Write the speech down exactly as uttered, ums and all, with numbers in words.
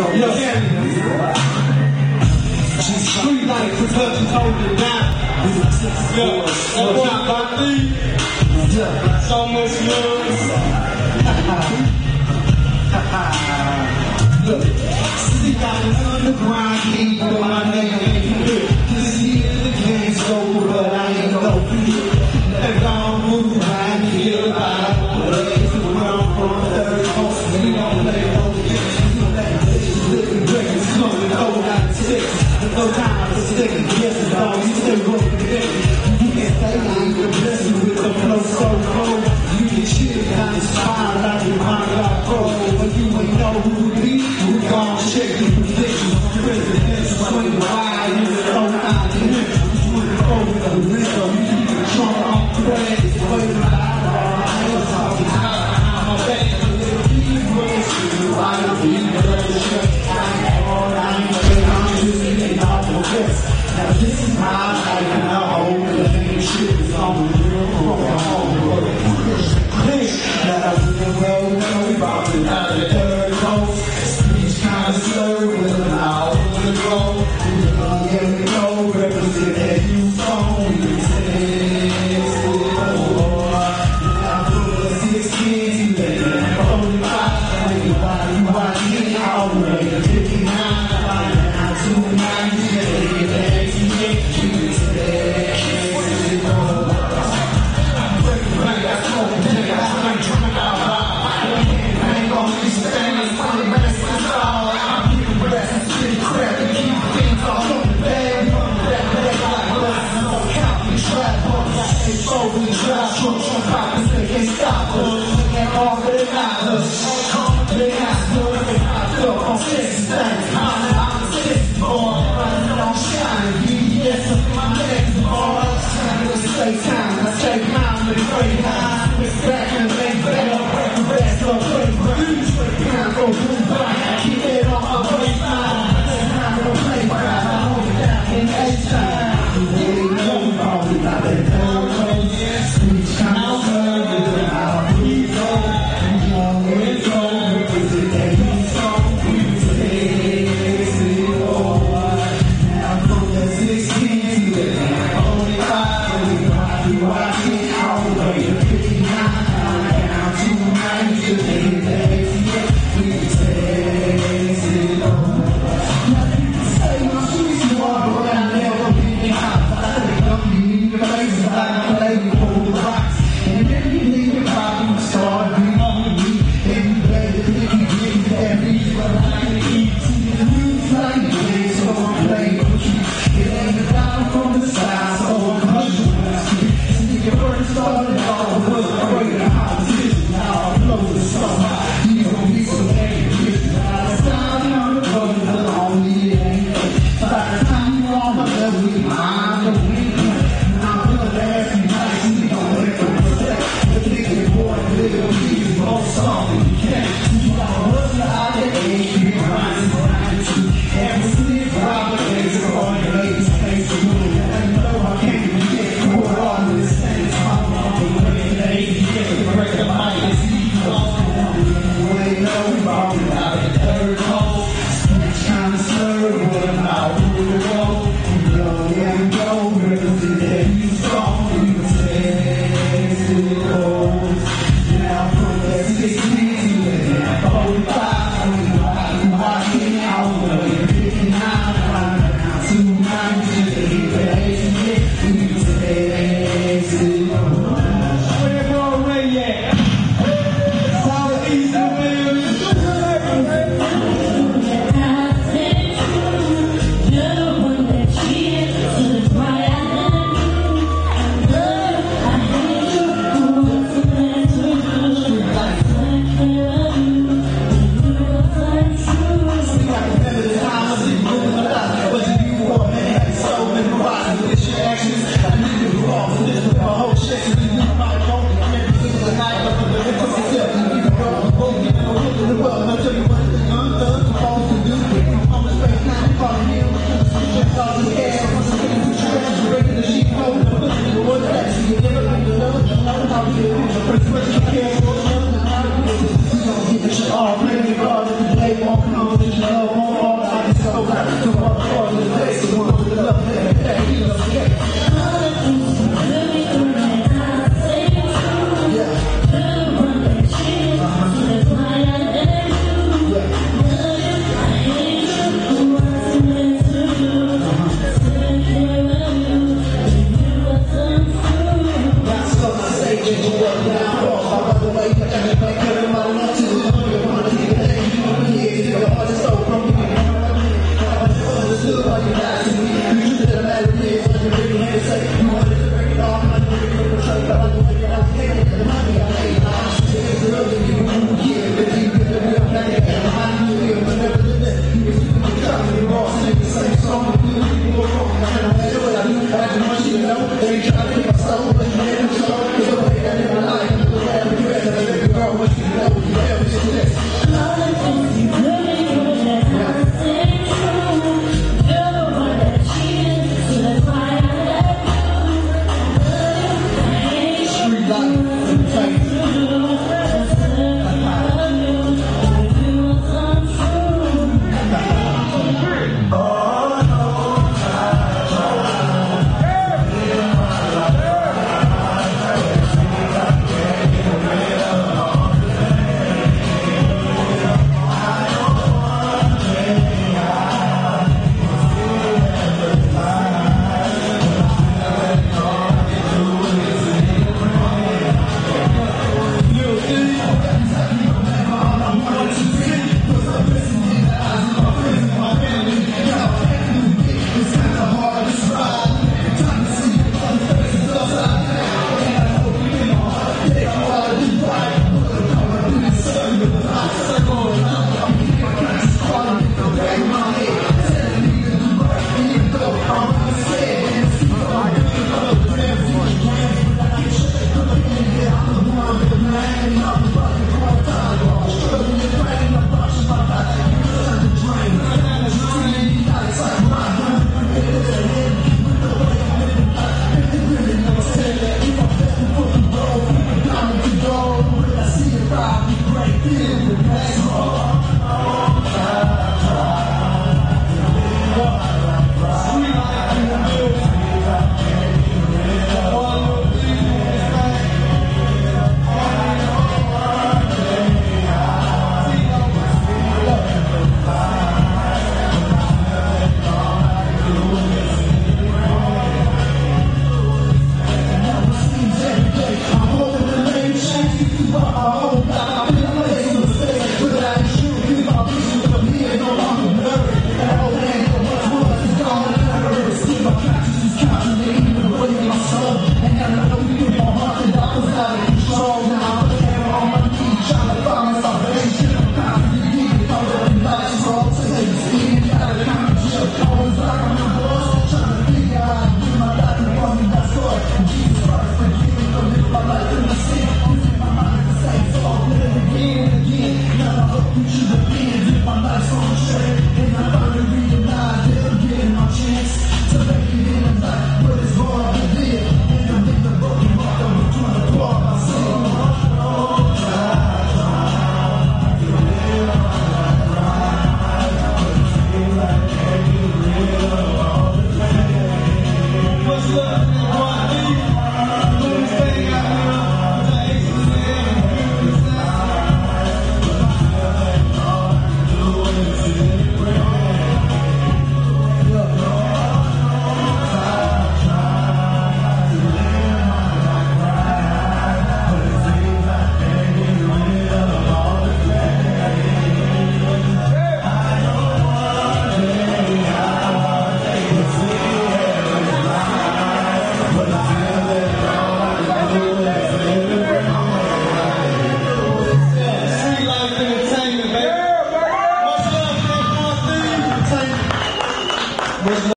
She's free like because she's holding down. Yeah, that boy got three. So much love. Look, see, got an underground heat, but my name ain't good. This year the game's over, but I ain't no good. If I don't move, I ain't feel about it. Where I'm from, third coast, we don't play no games. We don't let bitches living great and smoking cold out of six. There's no time for sticking guesses, dog. You stay broken today. You can't say I ain't gonna bless you with the flow so cold. You can shit down the smile like you mind got cold. But you ain't know who we be. We gon' shake the positions. Presidential swing wide in the old eye to him. You swing over the window. You keep the trunk on crazy. Wait a minute. Now this is my